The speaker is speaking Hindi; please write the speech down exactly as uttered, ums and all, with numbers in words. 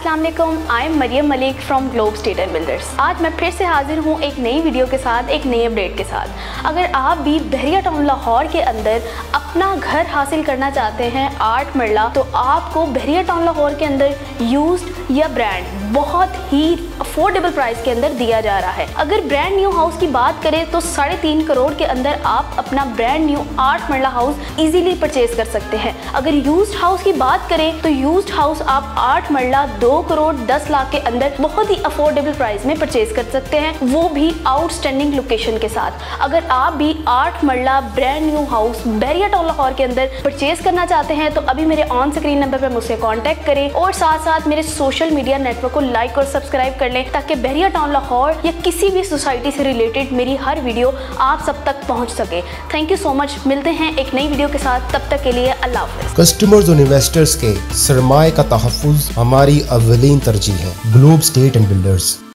अस्सलाम वालेकुम, I am Mariam Malik from Globe State and Builders. आज मैं फिर से हाजिर हूँ एक नई वीडियो के साथ, एक नई अपडेट के साथ। अगर आप भी बहरिया टाउन लाहौर के अंदर अपना घर हासिल करना चाहते हैं आठ मरला, तो आपको बहरिया टाउन लाहौर के अंदर यूज्ड या ब्रांड बहुत ही अफोर्डेबल प्राइस के अंदर दिया जा रहा है। अगर ब्रांड न्यू हाउस की बात करें तो साढ़े तीन करोड़ के अंदर आप अपना ब्रांड न्यू आठ मरला हाउस इजीली परचेज कर सकते हैं। अगर यूज्ड हाउस की बात करें तो यूज्ड हाउस आप आठ मरला दो करोड़ दस लाख के अंदर बहुत ही अफोर्डेबल प्राइस में परचेज कर सकते हैं, वो भी आउटस्टैंडिंग लोकेशन के साथ। अगर आप भी आठ marla brand new house Bahria Town Lahore के अंदर परचेज करना चाहते हैं तो अभी मेरे ऑन स्क्रीन नंबर पर मुझसे कांटेक्ट करें और साथ साथ मेरे सोशल मीडिया नेटवर्क को लाइक और सब्सक्राइब कर लें, ताकि बहरिया टाउन लाहौर या किसी भी सोसाइटी से रिलेटेड मेरी हर वीडियो आप सब तक पहुंच सके। Thank you so much. मिलते हैं एक नई वीडियो के साथ, तब तक के लिए अल्लाह हाफ़िज़। कस्टमर्स और इन्वेस्टर्स के सरमाए का तहफ़्फ़ुज़ हमारी अव्वलीन तरजीह है। Globe State and builders.